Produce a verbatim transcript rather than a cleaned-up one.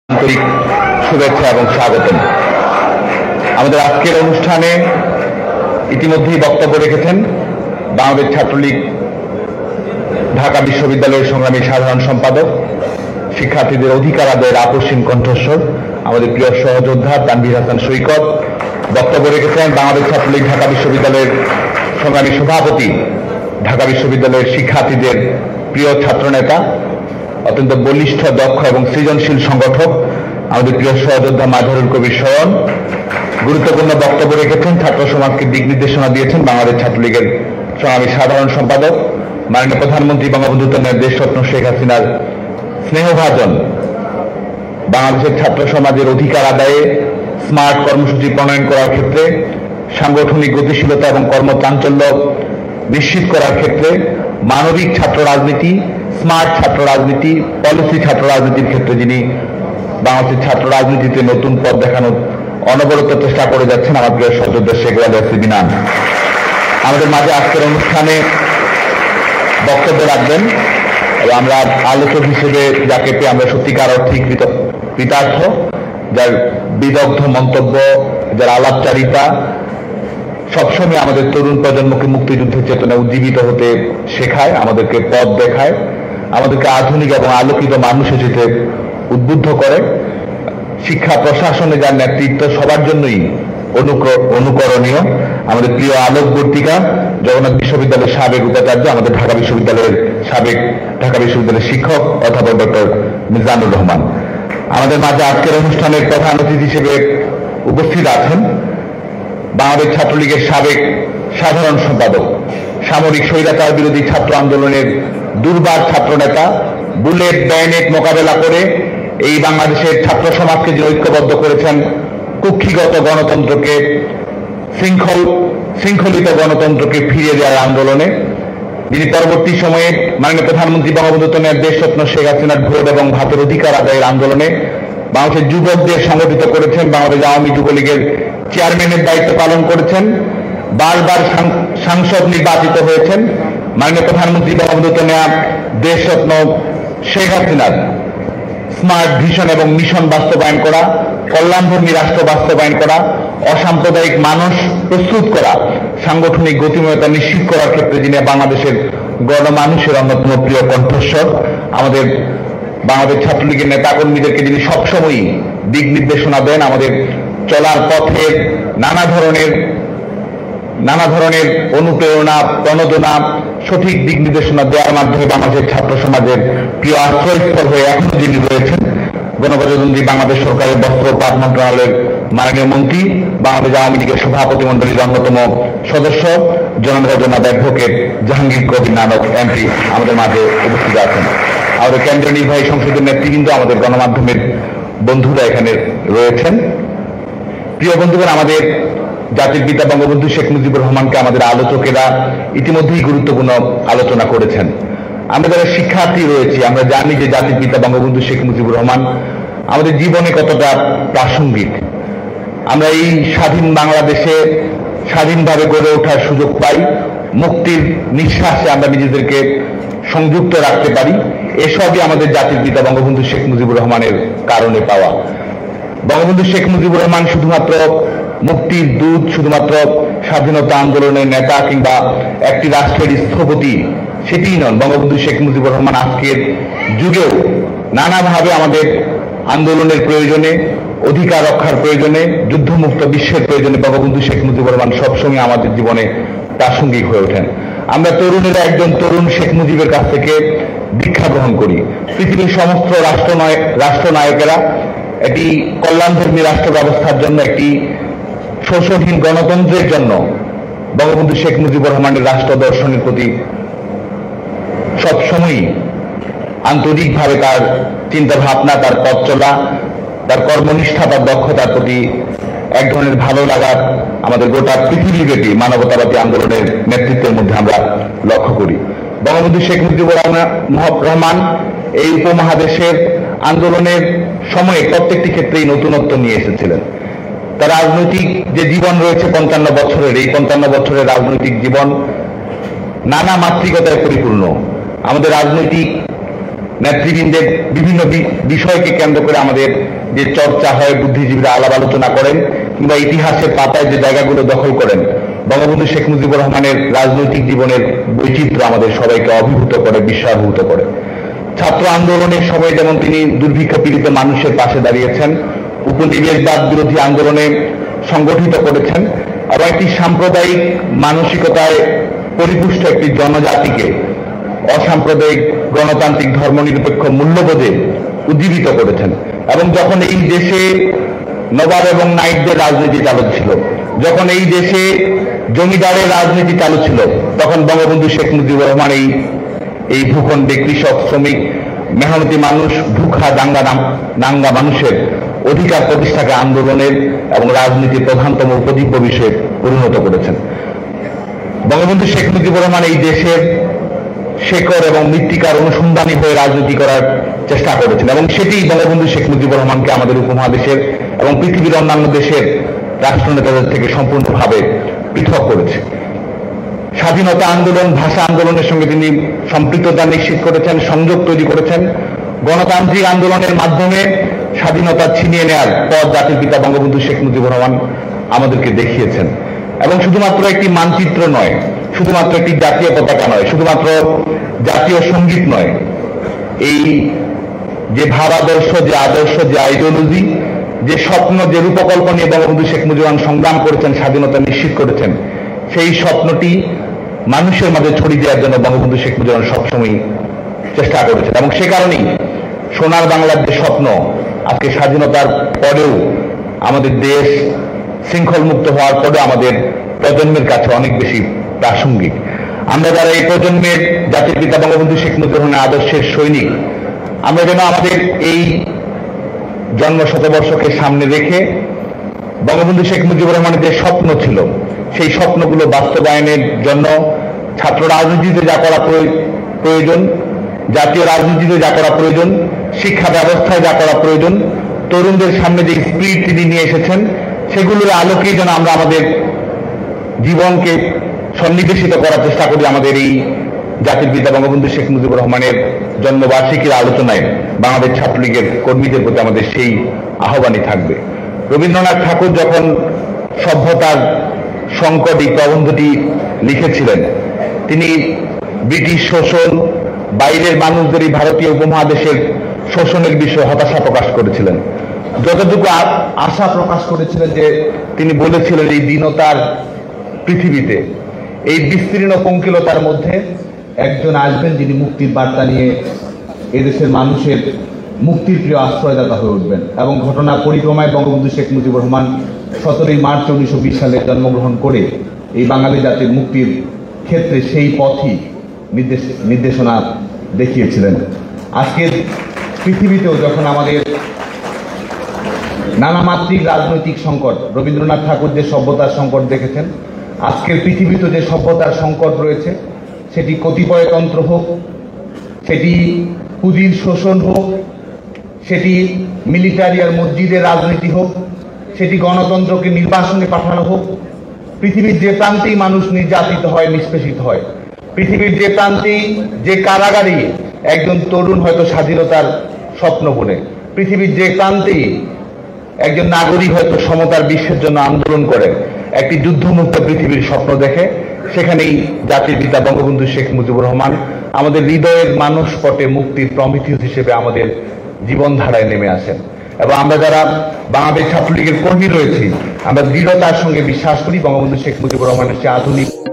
আন্তরিক শুভেচ্ছা এবং স্বাগতম। আমাদের আজকের অনুষ্ঠানে ইতিমধ্যেই বক্তব্য রেখেছেন বাংলাদেশ ছাত্রলীগ ঢাকা বিশ্ববিদ্যালয়ের সংগ্রামী সাধারণ সম্পাদক, শিক্ষার্থীদের অধিকার আদায়ের আপসীন কণ্ঠস্বর আমাদের প্রিয় সহযোদ্ধা তানভীর হাসান সৈকত। বক্তব্য রেখেছেন বাংলাদেশ ছাত্রলীগ ঢাকা বিশ্ববিদ্যালয়ের সংগ্রামী সভাপতি, ঢাকা বিশ্ববিদ্যালয়ের শিক্ষার্থীদের প্রিয় ছাত্রনেতা, অত্যন্ত বলিষ্ঠ, দক্ষ এবং সৃজনশীল সংগঠক আমাদের প্রিয় সহযোদ্ধা মাঝারুল কবির স্বয়ন। গুরুত্বপূর্ণ বক্তব্য রেখেছেন, ছাত্র সমাজকে দিক নির্দেশনা দিয়েছেন বাংলাদেশ ছাত্রলীগের সংগ্রামী সাধারণ সম্পাদক, মাননীয় প্রধানমন্ত্রী বঙ্গবন্ধু দেশরত্ন শেখ হাসিনার স্নেহভাজন বাংলাদেশের ছাত্র সমাজের অধিকার আদায়ে স্মার্ট কর্মসূচি প্রণয়ন করার ক্ষেত্রে, সাংগঠনিক গতিশীলতা এবং কর্মচাঞ্চল্য নিশ্চিত করার ক্ষেত্রে, মানবিক ছাত্র রাজনীতি, স্মার্ট ছাত্র রাজনীতি, পলিসি ছাত্র রাজনীতির ক্ষেত্রে যিনি বাংলাদেশের ছাত্র রাজনীতিতে নতুন পথ দেখানোর অনবরত চেষ্টা করে যাচ্ছেন আমার প্রিয় সহযোদ্ধা শেখ ওয়ালিদ বিনান আমাদের মাঝে আজকের অনুষ্ঠানে বক্তব্য রাখবেন। আমরা আলোচক হিসেবে যাকে পেয়ে আমরা সত্যিকার অর্থে কৃতার্থ, যার বিদগ্ধ মন্তব্য, যার আলাপচারিতা সবসময় আমাদের তরুণ প্রজন্মকে মুক্তিযুদ্ধের চেতনা উজ্জীবিত হতে শেখায়, আমাদেরকে পথ দেখায়, আমাদেরকে আধুনিক এবং আলোকিত মানুষ হিসেবে উদ্বুদ্ধ করে। শিক্ষা প্রশাসনে যার নেতৃত্ব সবার জন্যই অনুকরণীয়। আমাদের প্রিয় আলোকবর্তিকা জগন্নাথ বিশ্ববিদ্যালয়ের সাবেক উপাচার্য, আমাদের ঢাকা বিশ্ববিদ্যালয়ের সাবেক ঢাকা বিশ্ববিদ্যালয়ের শিক্ষক অধ্যাপক ডক্টর মিজানুর রহমান। আমাদের মাঝে আজকের অনুষ্ঠানের প্রধান অতিথি হিসেবে উপস্থিত আছেন বাংলাদেশ ছাত্রলীগের সাবেক সাধারণ সম্পাদক, সামরিক স্বৈরাচার বিরোধী ছাত্র আন্দোলনের দুর্বার ছাত্রনেতা, বুলেট ব্যানেট মোকাবেলা করে এই বাংলাদেশের ছাত্র সমাজকে যে ঐক্যবদ্ধ করেছেন, কুক্ষিগত গণতন্ত্রকে শৃঙ্খল শৃঙ্খলিত গণতন্ত্রকে ফিরিয়ে দেওয়ার আন্দোলনে, যিনি পরবর্তী সময়ে মাননীয় প্রধানমন্ত্রী বঙ্গবন্ধু দেশরত্ন শেখ হাসিনার ভোট এবং ভাতের অধিকার আদায়ের আন্দোলনে বাংলাদেশের যুবকদের সংগঠিত করেছেন, বাংলাদেশ আওয়ামী যুবলীগের চেয়ারম্যানের দায়িত্ব পালন করেছেন, বারবার সাংসদ নির্বাচিত হয়েছেন, মাননীয় প্রধানমন্ত্রী বঙ্গবন্ধু দেশরত্ন শেখ হাসিনার স্মার্ট ভিশন এবং মিশন বাস্তবায়ন করা, কল্যাণধর্মী রাষ্ট্র বাস্তবায়ন করা, অসাম্প্রদায়িক মানুষ প্রস্তুত করা, সাংগঠনিক গতিময়তা নিশ্চিত করার ক্ষেত্রে যিনি বাংলাদেশের গণমানুষের অন্যতম প্রিয় কণ্ঠস্বর, আমাদের বাংলাদেশ ছাত্রলীগের নেতাকর্মীদেরকে যিনি সবসময়ই দিক নির্দেশনা দেন, আমাদের চলার পথের নানা ধরনের নানা ধরনের অনুপ্রেরণা, প্রণোদনা, সঠিক দিক নির্দেশনা দেওয়ার মাধ্যমে বাংলাদেশের ছাত্র সমাজের প্রিয় আশ্রয়স্থল হয়ে এখনো যিনি রয়েছেন, গণপ্রজাতন্ত্রী বাংলাদেশ সরকারের বস্ত্র পাট মন্ত্রণালয়ের মাননীয় মন্ত্রী, বাংলাদেশ আওয়ামী লীগের সভাপতি মন্ডলীর অন্যতম সদস্য জনতা অ্যাডভোকেট জাহাঙ্গীর কবির নানক এমপি আমাদের মাঝে উপস্থিত আছেন। আমাদের কেন্দ্রীয় নির্বাহী সংসদের নেতৃবৃন্দ, আমাদের গণমাধ্যমের বন্ধুরা এখানে রয়েছেন। প্রিয় বন্ধুগণ, আমাদের জাতির পিতা বঙ্গবন্ধু শেখ মুজিবুর রহমানকে আমাদের আলোচকেরা ইতিমধ্যেই গুরুত্বপূর্ণ আলোচনা করেছেন। আমরা যারা শিক্ষার্থী রয়েছি আমরা জানি যে জাতির পিতা বঙ্গবন্ধু শেখ মুজিবুর রহমান আমাদের জীবনে কতটা প্রাসঙ্গিক। আমরা এই স্বাধীন বাংলাদেশে স্বাধীনভাবে গড়ে ওঠার সুযোগ পাই, মুক্তির নিঃশ্বাসে আমরা নিজেদেরকে সংযুক্ত রাখতে পারি, এসবই আমাদের জাতির পিতা বঙ্গবন্ধু শেখ মুজিবুর রহমানের কারণে পাওয়া। বঙ্গবন্ধু শেখ মুজিবুর রহমান শুধুমাত্র মুক্তির দূত, শুধুমাত্র স্বাধীনতা আন্দোলনের নেতা কিংবা একটি রাষ্ট্রের স্থপতি সেটিই নন। বঙ্গবন্ধু শেখ মুজিবুর রহমান আজকের যুগেও নানাভাবে আমাদের আন্দোলনের প্রয়োজনে, অধিকার রক্ষার প্রয়োজনে, যুদ্ধমুক্ত বিশ্বের প্রয়োজনে বঙ্গবন্ধু শেখ মুজিবুর রহমান সবসময় আমাদের জীবনে প্রাসঙ্গিক হয়ে ওঠেন। আমরা তরুণেরা একজন তরুণ শেখ মুজিবের কাছ থেকে দীক্ষা গ্রহণ করি। পৃথিবীর সমস্ত রাষ্ট্রনায়ক রাষ্ট্রনায়কেরা একটি কল্যাণধর্মী রাষ্ট্র ব্যবস্থার জন্য, একটি শোষণহীন গণতন্ত্রের জন্য বঙ্গবন্ধু শেখ মুজিবুর রহমানের রাষ্ট্র দর্শনের প্রতি সবসময়ই আন্তরিকভাবে তার চিন্তা ভাবনা, তার পথ চলা, তার কর্মনিষ্ঠা, তার দক্ষতার প্রতি এক ধরনের ভালো লাগার আমাদের গোটা পৃথিবীব্যাপী মানবতাবাদী আন্দোলনের নেতৃত্বের মধ্যে আমরা লক্ষ্য করি। বঙ্গবন্ধু শেখ মুজিবুর রহমান এই উপমহাদেশের আন্দোলনের সময়ে প্রত্যেকটি ক্ষেত্রেই নতুনত্ব নিয়ে এসেছিলেন। তার রাজনৈতিক যে জীবন রয়েছে পঞ্চান্ন বছরের, এই পঞ্চান্ন বছরের রাজনৈতিক জীবন নানা মাত্রিকতায় পরিপূর্ণ। আমাদের রাজনৈতিক নেতৃবৃন্দের বিভিন্ন বিষয়কে কেন্দ্র করে আমাদের যে চর্চা হয়, বুদ্ধিজীবীরা আলাপ আলোচনা করেন, কিংবা ইতিহাসের পাতায় যে জায়গাগুলো দখল করেন, বঙ্গবন্ধু শেখ মুজিবুর রহমানের রাজনৈতিক জীবনের বৈচিত্র্য আমাদের সবাইকে অভিভূত করে, বিস্ময়াভিভূত করে। ছাত্র আন্দোলনের সময় যেমন তিনি দুর্ভিক্ষ পীড়িত মানুষের পাশে দাঁড়িয়েছেন, উপনিবেশবাদ বিরোধী আন্দোলনে সংগঠিত করেছেন, এবং একটি সাম্প্রদায়িক মানসিকতায় পরিপুষ্ট একটি জনজাতিকে অসাম্প্রদায়িক গণতান্ত্রিক ধর্মনিরপেক্ষ মূল্যবোধে উজ্জীবিত করেছেন। এবং যখন এই দেশে নবাব এবং নাইটদের রাজনীতি চালু ছিল, যখন এই দেশে জমিদারের রাজনীতি চালু ছিল, তখন বঙ্গবন্ধু শেখ মুজিবুর রহমান এই এই ভূখণ্ডে কৃষক, শ্রমিক, মেহনতি মানুষ, ভুখা দাঙ্গা দাঙ্গা মানুষের অধিকার প্রতিষ্ঠাকে আন্দোলনের এবং রাজনীতির প্রধানতম উপজীব্য বিষয়ে পরিণত করেছেন। বঙ্গবন্ধু শেখ মুজিবুর রহমান এই দেশের শেকড় এবং মৃত্তিকার অনুসন্ধানী হয়ে রাজনীতি করার চেষ্টা করেছেন, এবং সেটি বঙ্গবন্ধু শেখ মুজিবুর রহমানকে আমাদের উপমহাদেশের এবং পৃথিবীর অন্যান্য দেশের রাষ্ট্রনেতাদের থেকে সম্পূর্ণভাবে পৃথক করেছে। স্বাধীনতা আন্দোলন, ভাষা আন্দোলনের সঙ্গে তিনি সম্পৃক্ততা নিশ্চিত করেছেন, সংযোগ তৈরি করেছেন। গণতান্ত্রিক আন্দোলনের মাধ্যমে স্বাধীনতা ছিনিয়ে নেওয়ার পথ জাতির পিতা বঙ্গবন্ধু শেখ মুজিবুর রহমান আমাদেরকে দেখিয়েছেন। এবং শুধুমাত্র একটি মানচিত্র নয়, শুধুমাত্র একটি জাতীয় পতাকা নয়, শুধুমাত্র জাতীয় সঙ্গীত নয়, এই যে ভাবাদর্শ, যে আদর্শ, যে আইডিওলজি, যে স্বপ্ন, যে রূপকল্প নিয়ে বঙ্গবন্ধু শেখ মুজিবুর রহমান সংগ্রাম করেছেন, স্বাধীনতা নিশ্চিত করেছেন, সেই স্বপ্নটি মানুষের মাঝে ছড়িয়ে দেওয়ার জন্য বঙ্গবন্ধু শেখ মুজিবুর রহমান সবসময় চেষ্টা করেছেন। এবং সে কারণেই সোনার বাংলার যে স্বপ্ন, আজকে স্বাধীনতার পরেও আমাদের দেশ শৃঙ্খল মুক্ত হওয়ার পরেও আমাদের প্রজন্মের কাছে অনেক বেশি প্রাসঙ্গিক। আমরা যারা এই প্রজন্মের জাতির পিতা বঙ্গবন্ধু শেখ মুজিবুর রহমানের আদর্শের সৈনিক, আমরা যেন আমাদের এই জন্ম শতবর্ষকে সামনে রেখে বঙ্গবন্ধু শেখ মুজিবুর রহমানের যে স্বপ্ন ছিল, সেই স্বপ্নগুলো বাস্তবায়নের জন্য ছাত্র রাজনীতিতে যা করা প্রয়োজন, জাতীয় রাজনীতিতে যা করা প্রয়োজন, শিক্ষা ব্যবস্থায় যা করা প্রয়োজন, তরুণদের সামনে যে স্পিরিট তিনি নিয়ে এসেছেন, সেগুলোর আলোকেই যেন আমরা আমাদের জীবনকে সন্নিবেশিত করার চেষ্টা করি। আমাদের এই জাতির পিতা বঙ্গবন্ধু শেখ মুজিবুর রহমানের জন্মবার্ষিকীর আলোচনায় বাংলাদেশ ছাত্রলীগের কর্মীদের প্রতি আমাদের সেই আহ্বানই থাকবে। রবীন্দ্রনাথ ঠাকুর যখন সভ্যতার সংকট এই প্রবন্ধটি লিখেছিলেন, তিনি ব্রিটিশ শোষণ, বাইরের মানুষদের এই ভারতীয় উপমহাদেশের শোষণের বিষয়ে হতাশা প্রকাশ করেছিলেন। যতটুকু আশা প্রকাশ করেছিলেন যে তিনি বলেছিলেন, এই দীনতার পৃথিবীতে, এই বিস্তীর্ণ পঙ্কিলতার মধ্যে একজন আসবেন যিনি মুক্তির বার্তা নিয়ে এদেশের মানুষের মুক্তির প্রিয় আশ্রয়দাতা হয়ে উঠবেন। এবং ঘটনা পরিক্রমায় বঙ্গবন্ধু শেখ মুজিবুর রহমান সতেরোই মার্চ উনিশশো বিশ সালে জন্মগ্রহণ করে এই বাঙালি জাতির মুক্তির ক্ষেত্রে সেই পথই নির্দেশ নির্দেশনা দেখিয়েছিলেন। আজকের পৃথিবীতেও যখন আমাদের নানামাত্রিক রাজনৈতিক সংকট, রবীন্দ্রনাথ ঠাকুর যে সভ্যতার সংকট দেখেছেন, আজকের পৃথিবীতে যে সভ্যতার সংকট রয়েছে, সেটি কতিপয়তন্ত্র হোক, সেটি পুঁজির শোষণ হোক, সেটি মিলিটারি আর মসজিদের রাজনীতি হোক, সেটি গণতন্ত্রকে নির্বাসনে পাঠানো হোক, পৃথিবীর যে প্রান্তেই মানুষ নির্যাতিত হয়, নিষ্পেষিত হয়, পৃথিবীর যে প্রান্তেই, যে কারাগারে একজন তরুণ হয়তো স্বাধীনতার স্বপ্ন বলে, পৃথিবীর যে প্রান্তেই একজন নাগরিক হয়তো সমতার বিশ্বের জন্য আন্দোলন করে, একটি যুদ্ধমুক্ত পৃথিবীর স্বপ্ন দেখে, সেখানেই জাতির পিতা বঙ্গবন্ধু শেখ মুজিবুর রহমান আমাদের হৃদয়ের মানস পটে মুক্তির প্রমিথিউস হিসেবে আমাদের জীবনধারায় নেমে আসেন। এবং আমরা যারা বাংলাদেশ ছাত্রলীগের কর্মী রয়েছি, আমরা দৃঢ়তার সঙ্গে বিশ্বাস করি বঙ্গবন্ধু শেখ মুজিবুর রহমানের সে আধুনিক